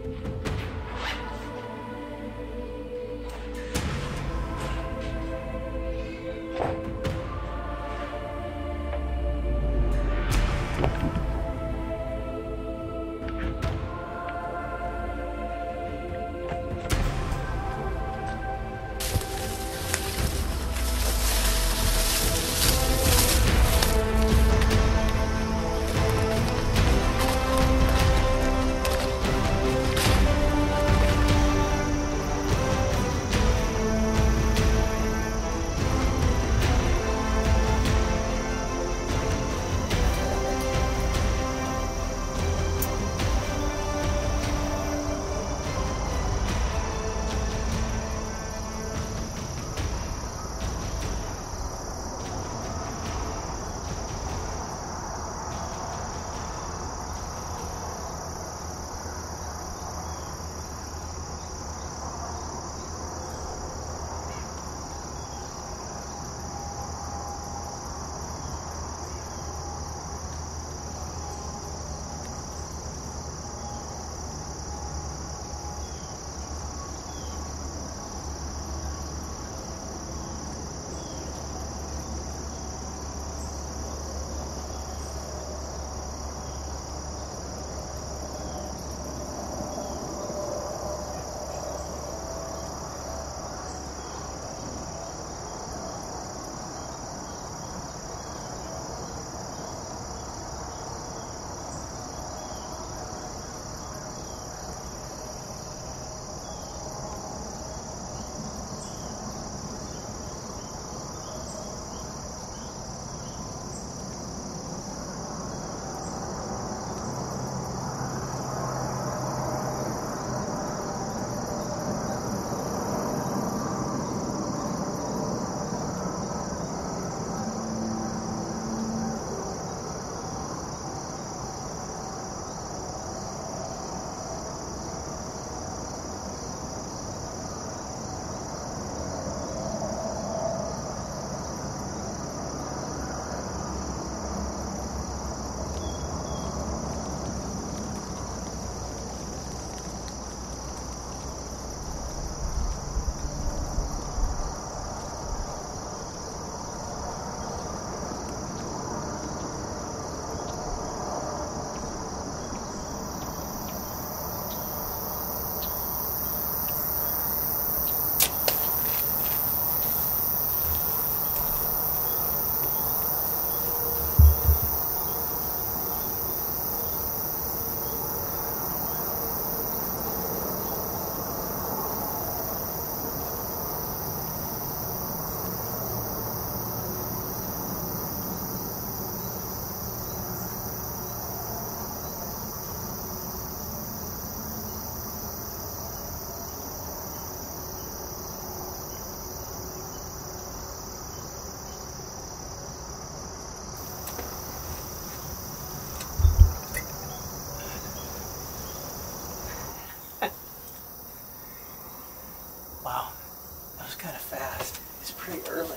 Wow, that was kind of fast. It's pretty early.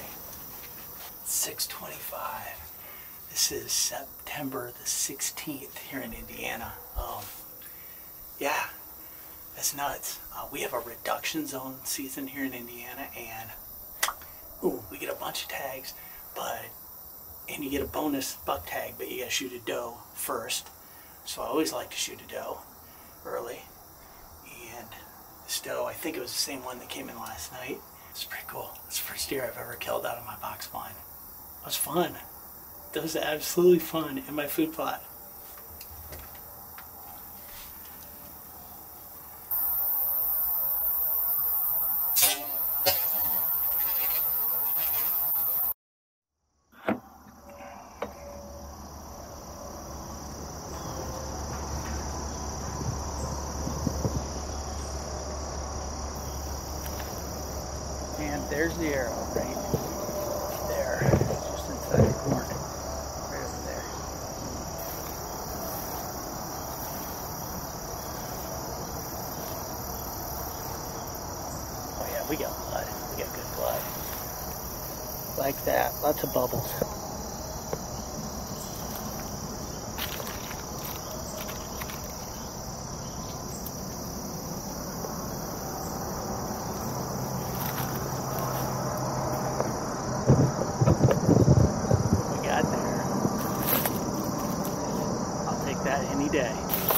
It's 6:25. This is September the 16th here in Indiana. Yeah, that's nuts. We have a reduction zone season here in Indiana, and we get a bunch of tags, and you get a bonus buck tag, but you gotta shoot a doe first. So I always like to shoot a doe early. And this doe, I think it was the same one that came in last night. It's pretty cool. It's the first deer I've ever killed out of my box blind. It was fun. It was absolutely fun in my food plot. And there's the arrow right there, just inside the corn, right over there. Oh yeah, we got blood. We got good blood. Like that, lots of bubbles. rainy day.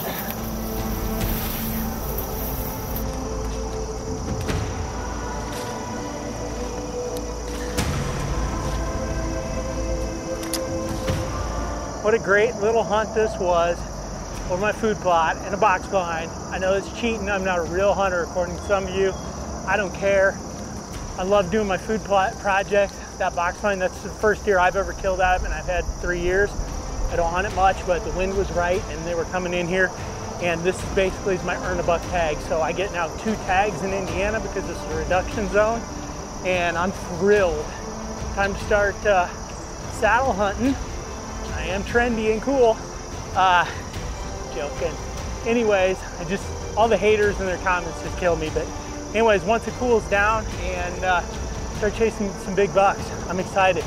What a great little hunt this was over my food plot and a box blind. I know it's cheating. I'm not a real hunter according to some of you. I don't care. I love doing my food plot project. That box blind, that's the first deer I've ever killed out of, and I've had 3 years. I don't hunt it much, but the wind was right and they were coming in here. And this basically is my earn a buck tag. So I get now 2 tags in Indiana because this is a reduction zone. And I'm thrilled. Time to start saddle hunting. I am trendy and cool. Joking. Anyways, all the haters and their comments just kill me. But anyways, once it cools down and start chasing some big bucks, I'm excited.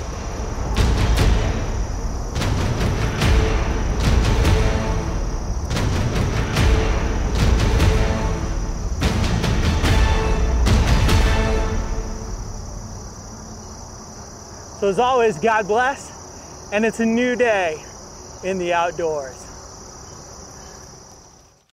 So as always, God bless, and it's a new day in the outdoors.